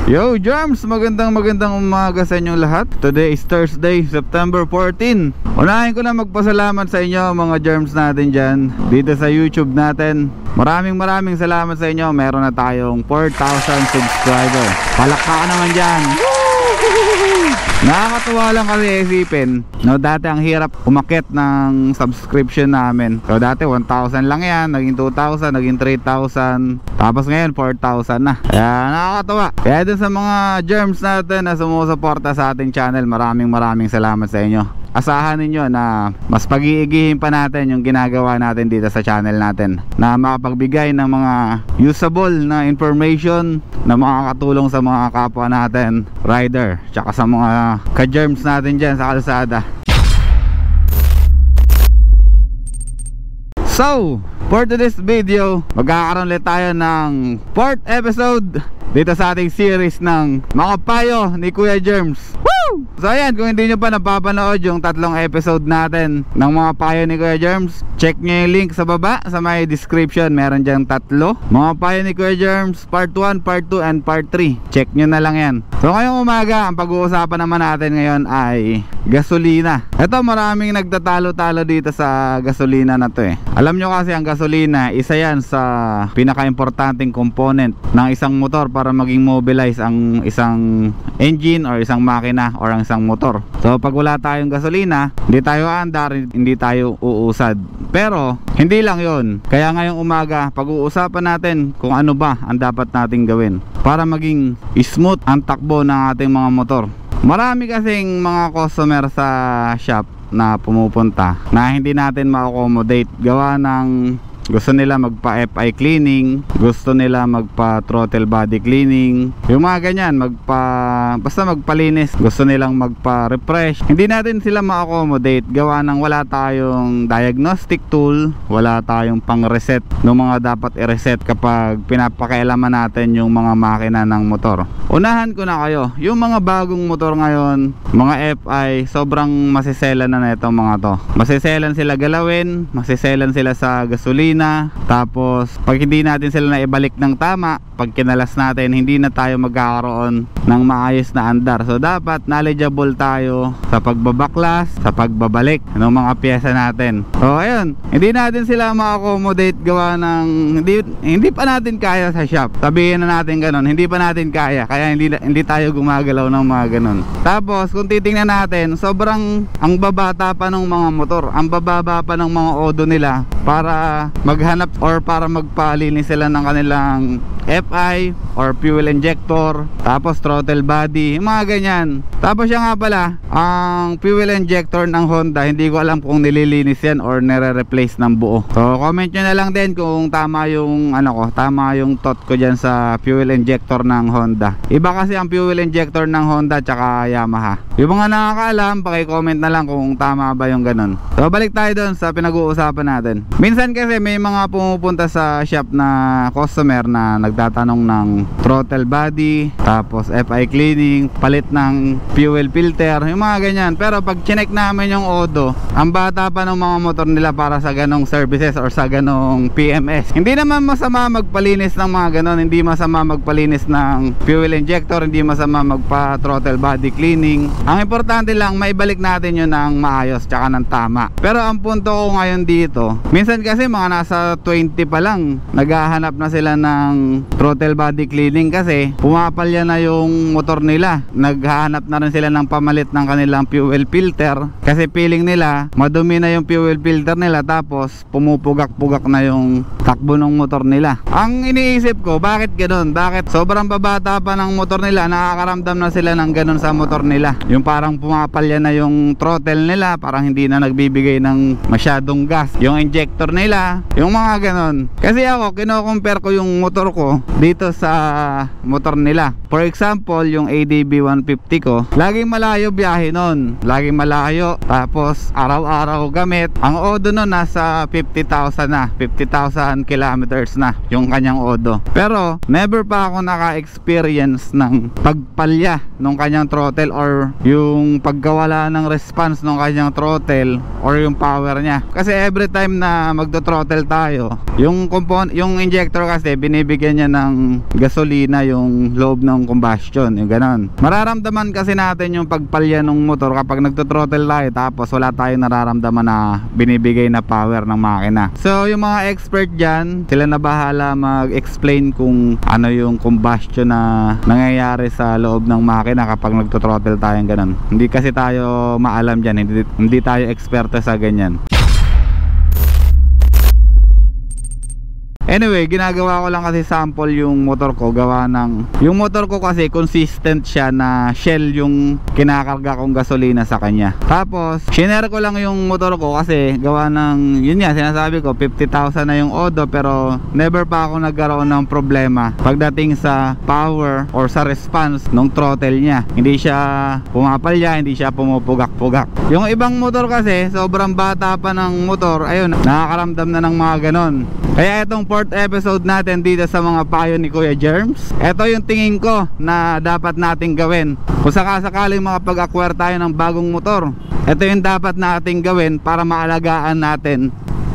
Yo Germs, magandang umaga sa inyong lahat. Today is Thursday, September 14. Unahin ko na magpasalamat sa inyo mga Germs natin dyan dito sa YouTube natin. Maraming salamat sa inyo. Meron na tayong 4,000 subscriber. Palakpakan naman dyan. Nakakatuwa lang kasi isipin, no, dati ang hirap umakyat ng subscription namin. So dati 1,000 lang yan, naging 2,000, naging 3,000, tapos ngayon 4,000 na. Kaya nakakatuwa. Kaya dun sa mga Germs natin na sumusuporta sa ating channel, maraming salamat sa inyo. Asahan ninyo na mas pag-iigihin pa natin yung ginagawa natin dito sa channel natin, na makapagbigay ng mga usable na information na makakatulong sa mga kapwa natin rider, tsaka sa mga ka-germs natin dyan sa kalsada. So, for today's video, magkakaroon ulit tayo ng 4th episode dito sa ating series ng Mga Payo ni Kuya Germs. So ayan, kung hindi nyo pa napapanood yung 3 episode natin ng Mga Payo ni Kuya Germs, check nyo yung link sa baba sa may description. Meron dyan 3 Mga Payo ni Kuya Germs, part 1, part 2, and part 3. Check nyo na lang yan. So ngayong umaga, ang pag-uusapan naman natin ngayon ay gasolina. Ito, maraming nagtatalo-talo dito sa gasolina na to eh. Alam nyo kasi ang gasolina, isa yan sa pinaka-importanting component ng isang motor para maging mobilize ang isang engine or isang makina or ang isang motor. So pag wala tayong gasolina, hindi tayo aandar, hindi tayo uusad. Pero hindi lang yon. Kaya ngayong umaga, pag-uusapan natin kung ano ba ang dapat nating gawin para maging smooth ang takbo ng ating mga motor. Marami kasing mga customer sa shop na pumupunta na hindi natin ma-accommodate gawa ng gusto nila magpa FI cleaning, gusto nila magpa throttle body cleaning, yung mga ganyan, basta magpalinis, gusto nilang magpa refresh. Hindi natin sila ma-accommodate gawa ng wala tayong diagnostic tool, wala tayong pang reset ng mga dapat i-reset kapag pinapakailaman natin yung mga makina ng motor. Unahan ko na kayo, yung mga bagong motor ngayon, mga FI, sobrang masiselan na itong mga to. Masiselan sila galawin, masiselan sila sa gasolina. Tapos pag hindi natin sila na ibalik ng tama, pag kinalas natin, hindi na tayo magkakaroon ng maayos na andar. So dapat knowledgeable tayo sa pagbabaklas, sa pagbabalik ng mga pyesa natin. So ayun, hindi natin sila ma-accommodate gawa ng hindi pa natin kaya sa shop. Sabihin na natin ganun, hindi pa natin kaya, kaya hindi tayo gumagalaw ng mga ganun. Tapos kung titingnan natin, sobrang ang babata pa ng mga motor, ang bababa pa ng mga odo nila para maghanap or para magpalinis sila ng kanilang FI or fuel injector, tapos throttle body, mga ganyan. Tapos yan nga pala, ang fuel injector ng Honda, hindi ko alam kung nililinis yan or nire-replace ng buo. So comment nyo na lang din kung tama yung tama yung thought ko dyan sa fuel injector ng Honda. Iba kasi ang fuel injector ng Honda tsaka Yamaha. Yung mga nakakaalam, paki-comment na lang kung tama ba yung ganun. So balik tayo dun sa pinag-uusapan natin. Minsan kasi may mga pumupunta sa shop na customer na nagtatanong ng throttle body, tapos FI cleaning, palit ng fuel filter, yung mga ganyan. Pero pag chinek namin yung odo, ang bata pa ng mga motor nila para sa ganong services or sa ganong PMS. Hindi naman masama magpalinis ng mga ganon, hindi masama magpalinis ng fuel injector, hindi masama magpa throttle body cleaning. Ang importante lang, maibalik natin yun ng maayos tsaka ng tama. Pero ang punto ko ngayon dito, minsan kasi mga nasa 20 pa lang, naghahanap na sila ng throttle body cleaning kasi pumapalya na yung motor nila. Naghahanap na rin sila ng pamalit ng kanilang fuel filter kasi feeling nila madumi na yung fuel filter nila, tapos pumupugak-pugak na yung takbo ng motor nila. Ang iniisip ko, bakit ganun? Bakit sobrang babata pa ng motor nila, nakakaramdam na sila ng ganun sa motor nila? Yung parang pumapalya na yung throttle nila, parang hindi na nagbibigay ng masyadong gas yung injector nila, yung mga ganun. Kasi ako, kino-compare ko yung motor ko dito sa motor nila. For example, yung ADB 150 ko, laging malayo biyahe nun, laging malayo, tapos araw-araw gamit. Ang odo nun nasa 50,000 na, 50,000 kilometers na yung kanyang odo. Pero never pa ako naka-experience ng pagpalya ng kanyang throttle or yung pagkawala ng response ng kanyang throttle or yung power niya. Kasi every time na magdo-throttle nagto-throttle tayo, yung injector kasi binibigyan niya ng gasolina yung loob ng combustion, yung ganon. Mararamdaman kasi natin yung pagpalya ng motor kapag nagto-throttle tayo tapos wala tayong nararamdaman na binibigay na power ng makina. So yung mga expert dyan, sila na bahala mag-explain kung ano yung combustion na nangyayari sa loob ng makina kapag nagto-throttle tayo, ganon. Hindi kasi tayo maalam dyan, hindi tayo eksperto sa ganyan. Anyway, ginagawa ko lang kasi sample yung motor ko, gawa ng yung motor ko kasi consistent siya na Shell yung kinakarga kong gasolina sa kanya. Tapos shinare ko lang yung motor ko kasi gawa ng yun nga, sinasabi ko 50,000 na yung odo, pero never pa ako nagkaroon ng problema pagdating sa power or sa response ng throttle niya. Hindi siya pumapalya, hindi siya pumupugak-pugak. Yung ibang motor kasi sobrang bata pa ng motor, ayun, nakakaramdam na ng mga ganon. Kaya itong fourth episode natin dito sa mga payo ni Kuya Germs, ito yung tingin ko na dapat nating gawin. Kung sakasakaling makapag-acquire tayo ng bagong motor, ito yung dapat nating gawin para maalagaan natin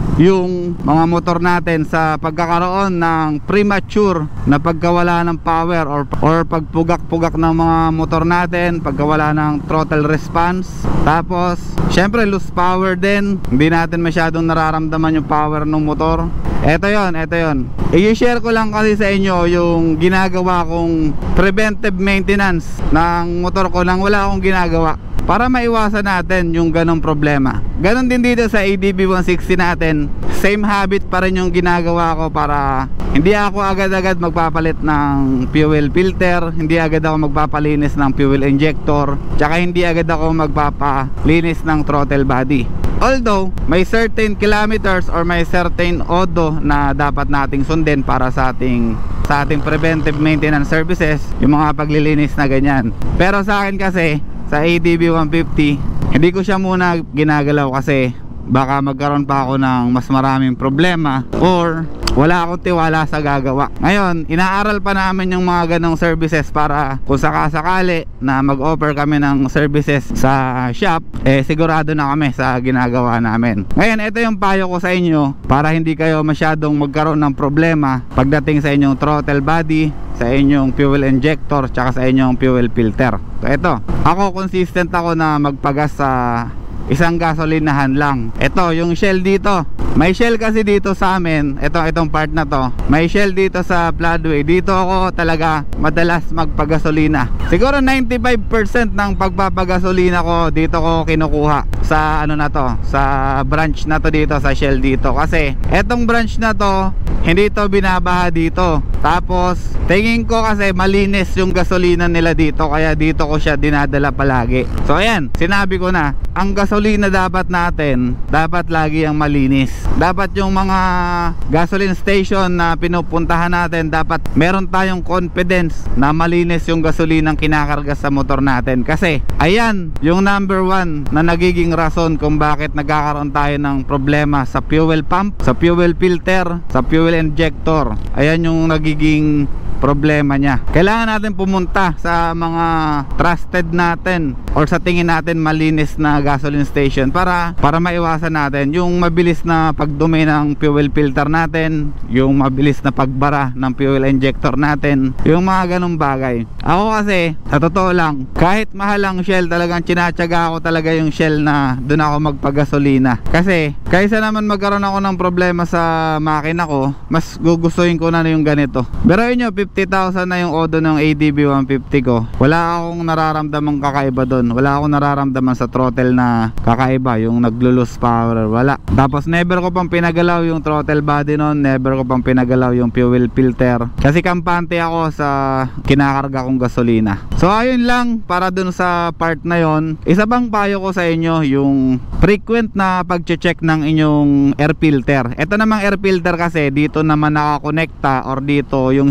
yung mga motor natin sa pagkakaroon ng premature na pagkawala ng power or pagpugak-pugak ng mga motor natin, pagkawala ng throttle response. Tapos syempre loose power din, hindi natin masyadong nararamdaman yung power ng motor. Ito yon. I-share ko lang kasi sa inyo yung ginagawa kong preventive maintenance ng motor ko nang wala akong ginagawa, para maiwasan natin yung ganong problema. Ganon din dito sa ADB 160 natin, same habit pa rin yung ginagawa ko para hindi ako agad-agad magpapalit ng fuel filter, hindi agad ako magpapalinis ng fuel injector, tsaka hindi agad ako magpapalinis ng throttle body. Although may certain kilometers or may certain odo na dapat nating sundin para sa ating preventive maintenance services, yung mga paglilinis na ganyan. Pero sa akin kasi sa ADB 150, hindi ko siya muna ginagalaw kasi baka magkaroon pa ako ng mas maraming problema or wala akong tiwala sa gagawa. Ngayon, inaaral pa namin yung mga ganong services para kung sakasakali na mag-offer kami ng services sa shop, sigurado na kami sa ginagawa namin. Ngayon, ito yung payo ko sa inyo para hindi kayo masyadong magkaroon ng problema pagdating sa inyong throttle body, sa inyong fuel injector, tsaka sa inyong fuel filter. So ito, ako consistent ako na magpagas sa isang gasolinahan lang. Ito yung Shell dito, may Shell kasi dito sa amin. Itong part na to, may Shell dito sa Floodway. Dito ako talaga madalas magpagasolina. Siguro 95% ng pagpapagasolina ko dito ko kinukuha sa ano na to, sa branch na to dito sa Shell dito. Kasi etong branch na to, hindi to binabaha dito. Tapos tingin ko kasi malinis yung gasolina nila dito, kaya dito ko siya dinadala palagi. So ayan, sinabi ko na, ang gasolina dapat natin, dapat lagi ang malinis. Dapat yung mga gasoline station na pinupuntahan natin, dapat meron tayong confidence na malinis yung gasolinang kinakarga sa motor natin. Kasi ayan yung number 1 na nagiging rason kung bakit nagkakaroon tayo ng problema sa fuel pump, sa fuel filter, sa fuel injector. Ayan yung nagiging problema niya. Kailangan natin pumunta sa mga trusted natin or sa tingin natin malinis na gasoline station para maiwasan natin yung mabilis na pagdumi ng fuel filter natin, yung mabilis na pagbara ng fuel injector natin, yung mga ganung bagay. Ako kasi sa totoo lang, kahit mahal ang Shell, talagang tinatyaga ako talaga yung Shell na doon ako magpagasolina. Kasi kaysa naman magkaroon ako ng problema sa makina ko, mas gugustuhin ko na yung ganito. Pero yun, 50,000 na yung odo ng ADB 150 ko. Wala akong nararamdamang kakaiba doon. Wala akong nararamdaman sa throttle na kakaiba, yung naglo-lose power, wala. Tapos never ko pang pinagalaw yung throttle body noon, never ko pang pinagalaw yung fuel filter. Kasi kampante ako sa kinakarga kong gasolina. So ayun lang para dun sa part na yon. Isa bang payo ko sa inyo, yung frequent na pag-check ng inyong air filter. Ito namang air filter kasi dito naman nakakonekta or dito yung higop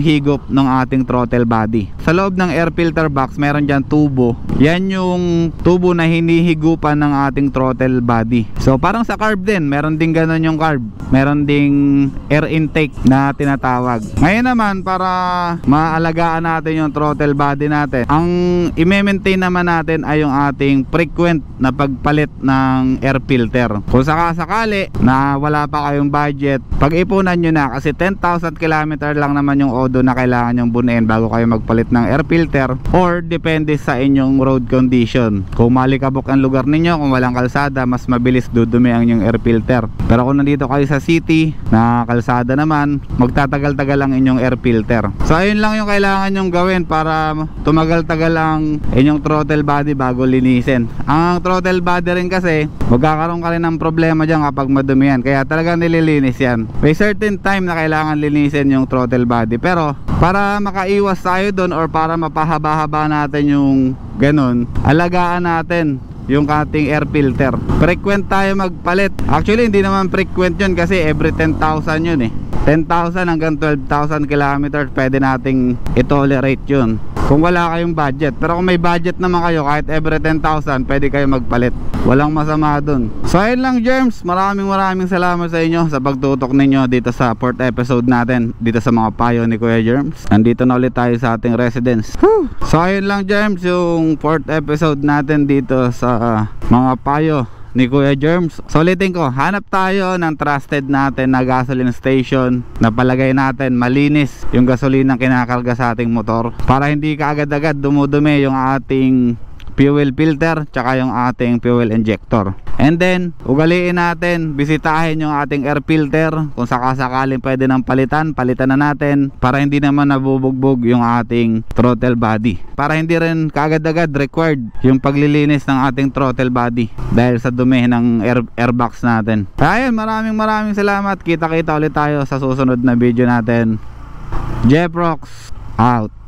ng ating throttle body. Sa loob ng air filter box meron dyan tubo. Yan yung tubo na hinihigupan ng ating throttle body. So parang sa carb din, meron din ganun yung carb. Meron ding air intake na tinatawag. Ngayon naman, para maalagaan natin yung throttle body natin, ang i-maintain naman natin ay yung ating frequent na pagpalit ng air filter. Kung sakasakali na wala pa kayong budget, pag-ipunan nyo na, kasi 10,000 km lang naman yung odo na kailangan yung bunuin bago kayo magpalit ng air filter, or depende sa inyong road condition. Kung malikabok ang lugar ninyo, kung walang kalsada, mas mabilis dudumi ang yung air filter. Pero kung nandito kayo sa city na kalsada naman, magtatagal-tagal ang inyong air filter. So ayun lang yung kailangan nyong gawin para tumagal-tagal ang inyong throttle body bago linisin. Ang throttle body rin kasi, magkakaroon ka rin ng problema dyan kapag madumihan, kaya talagang nililinis yan. May certain time na kailangan linisin yung throttle body, pero para makaiwas tayo doon, or para mapahaba-haba natin yung ganun, alagaan natin yung ating air filter. Frequent tayo magpalit. Actually hindi naman frequent yun, kasi every 10,000 yun eh. 10,000 hanggang 12,000 kilometers pwede nating i-tolerate yun kung wala kayong budget. Pero kung may budget naman kayo, kahit every 10,000 pwede kayo magpalit. Walang masama dun. So ayun lang, Germs, maraming salamat sa inyo sa pagtutok ninyo dito sa 4th episode natin dito sa mga payo ni Kuya Germs. Nandito na ulit tayo sa ating residence. Whew! So ayun lang, Germs, yung 4th episode natin dito sa mga payo ni Kuya Germs. So ulitin ko, hanap tayo ng trusted natin na gasoline station na palagay natin malinis yung gasolina kinakarga sa ating motor, para hindi ka agad-agad dumudumi yung ating fuel filter tsaka yung ating fuel injector. And then ugaliin natin, bisitahin yung ating air filter. Kung sakasakaling pwede nang palitan na natin, para hindi naman nabubugbog yung ating throttle body, para hindi rin kaagad-agad required yung paglilinis ng ating throttle body dahil sa dumi ng airbox natin. Kaya yun, maraming salamat. Kita-kita ulit tayo sa susunod na video natin. Jeprox out.